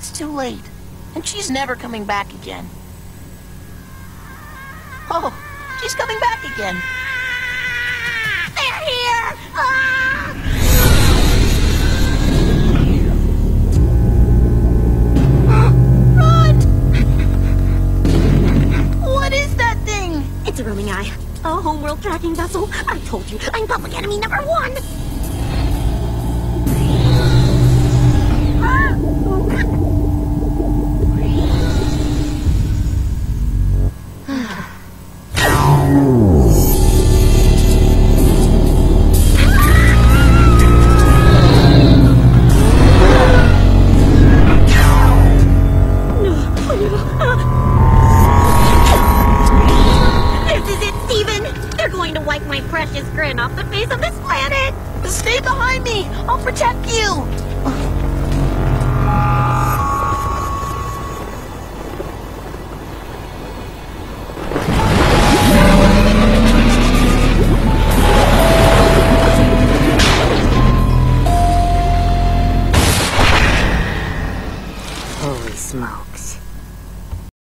it's too late. And she's never coming back again. Oh, she's coming back again. They're here! Ah! Run! What is that thing? It's a roaming eye. A homeworld tracking vessel. I told you, I'm public enemy #1! Wipe my precious grin off the face of this planet! Stay behind me! I'll protect you! Holy smokes.